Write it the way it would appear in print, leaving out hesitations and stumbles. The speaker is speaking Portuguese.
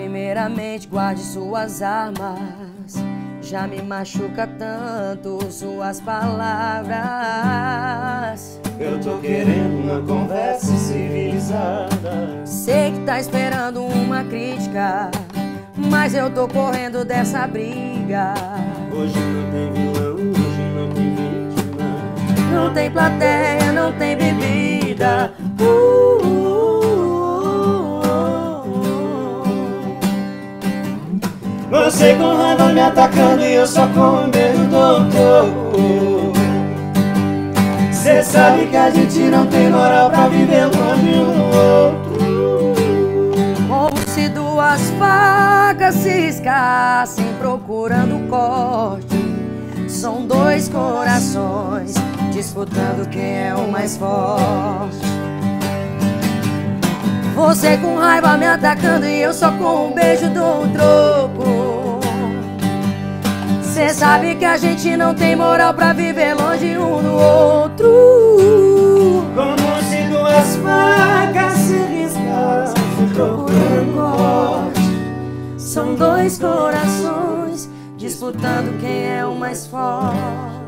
Primeiramente guarde suas armas, já me machuca tanto suas palavras. Eu tô querendo uma conversa civilizada. Sei que tá esperando uma crítica, mas eu tô correndo dessa briga. Hoje não tem vilão, hoje não tem vítima. Não tem plateia, não tem bebida. Você com raiva me atacando e eu só com um beijo dou um troco. Cê sabe que a gente não tem moral pra viver longe um do outro. Como se duas facas se riscassem procurando corte. São dois corações disputando quem é o mais forte. Você com raiva me atacando e eu só com um beijo dou um troco. Cê sabe que a gente não tem moral pra viver longe um do outro. Como se duas facas se riscassem procurando corte. São dois corações disputando quem é o mais forte.